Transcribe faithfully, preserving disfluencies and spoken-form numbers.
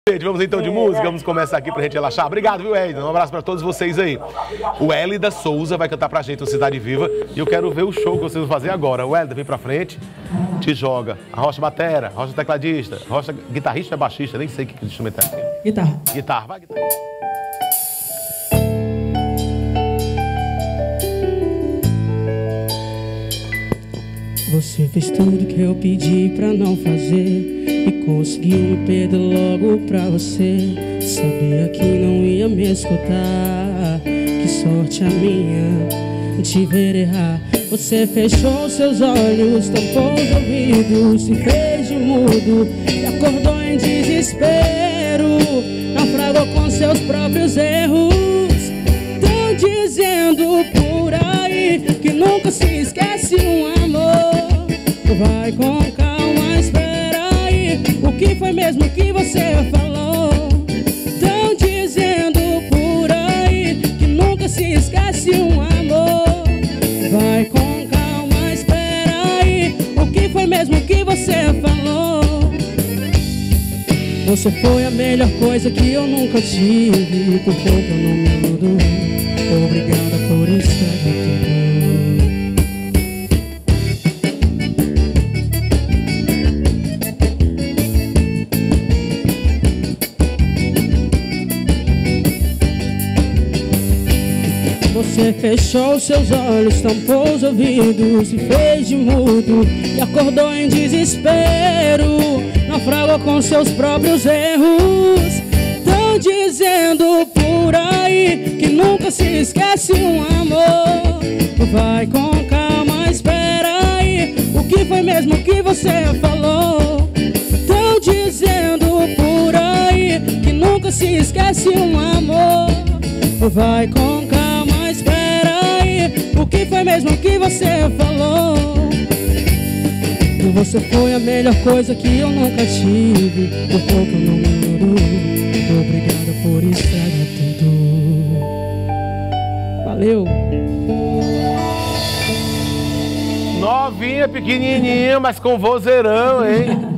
cacete. Vamos então de música, vamos começar aqui pra gente relaxar. Obrigado, viu, Edna? Um abraço pra todos vocês aí. O Hélida Souza vai cantar pra gente no Cidade Viva e eu quero ver o show que vocês vão fazer agora. O Hélida, vem pra frente, te joga. A Rocha batera, Rocha tecladista, Rocha guitarrista é baixista, nem sei que instrumento é aquele. Guitarra. Guitarra, vai guitarra. Você fez tudo que eu pedi pra não fazer e conseguiu me perder logo pra você. Sabia que não ia me escutar, que sorte a minha de ver errar. Você fechou seus olhos, tampou os ouvidos, se fez de mudo e acordou em desespero. Naufragou com seus próprios erros. Tão dizendo por aí que nunca se esquece um amor. Vai com calma, espera aí. O que foi mesmo que você falou? Tão dizendo por aí que nunca se esquece um amor. Vai com calma, espera aí. O que foi mesmo que você falou? Você foi a melhor coisa que eu nunca tive. Por pouco eu não me mudo. Obrigada por estragar tudo. Você fechou seus olhos, tampou os ouvidos, se fez de mudo e acordou em desespero. Naufragou com seus próprios erros. Tão dizendo por aí que nunca se esquece um amor. Vai com calma, espera aí. O que foi mesmo que você falou? Tão dizendo por aí que nunca se esquece um amor. Vai com calma, espera aí. O que foi mesmo que você falou? Você foi a melhor coisa que eu nunca tive. Por pouco eu não mudo. Obrigada por estragar tudo. Valeu. Novinha, pequenininha, mas com vozeirão, hein?